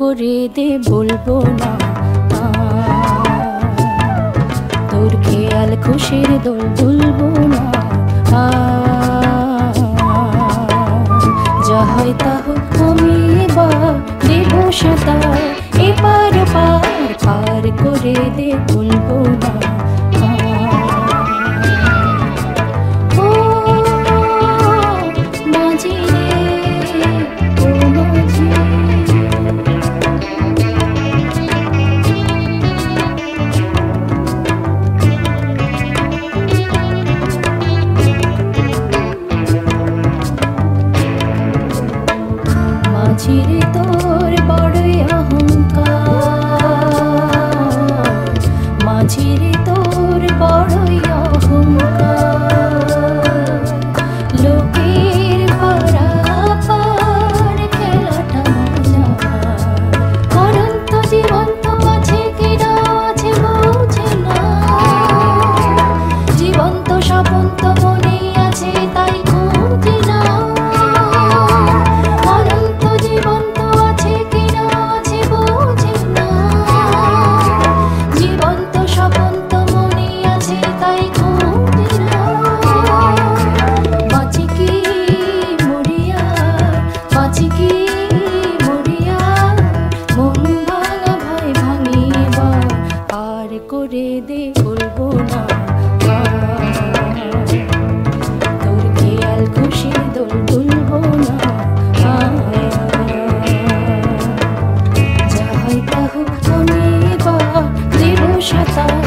করে দে বলবো না তোর খেয়াল খুশির দোল দুলবো না যা হয় তা হোক আমি এবার দেব সাঁতার এপার পার পার করে দে বলবো না মাঝিরে তোর বড়ই অহংকার মাঝিরে তোর বড়ই অহংকার লোকের পারাপার খেলাটা অনন্ত জীবন্ত আছে কিনা আছে বোঝে না জীবন্ত স্বপন্ত মনে আছে তাই খুঁজে না করে দে বলবো না তোর খেয়াল খুশি দোল দুলবো না যা হয় তা হোক আমি বা দেব সাঁতার